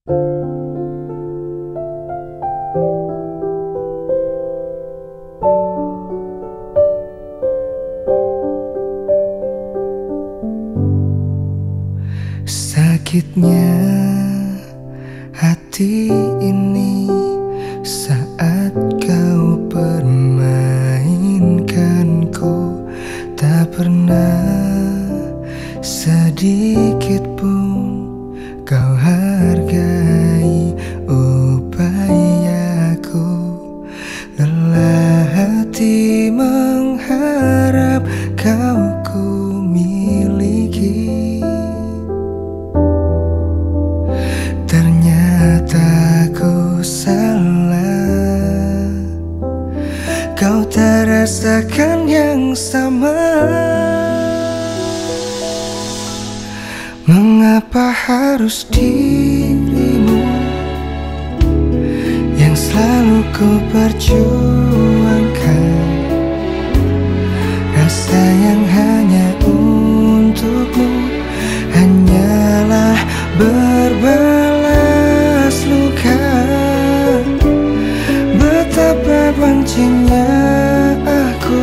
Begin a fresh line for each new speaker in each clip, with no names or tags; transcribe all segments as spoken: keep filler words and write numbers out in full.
Sakitnya hati ini saat kau permainkanku, tak pernah sedikit pun kau hargai upayaku. Lelah hati mengharap kau ku miliki, ternyata ku salah. Kau tak rasakan yang sama. Mengapa harus dirimu yang selalu ku perjuangkan? Rasa yang hanya untukmu hanyalah berbalas luka. Betapa bencinya aku,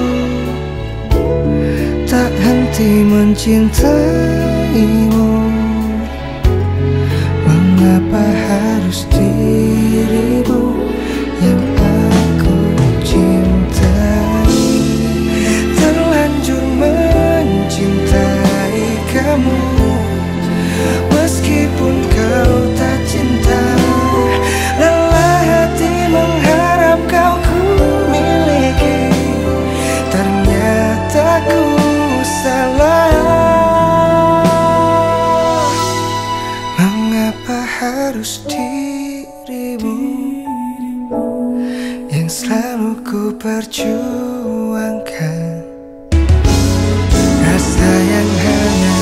tak henti mencintaimu. Mengapa harus dirimu yang aku cintai? Terlanjur mencintai kamu, meskipun kau tak cinta. Lelah hati mengharap kau ku miliki, ternyata ku salah. Mengapa harus dirimu yang selalu ku perjuangkan? Rasa yang hanya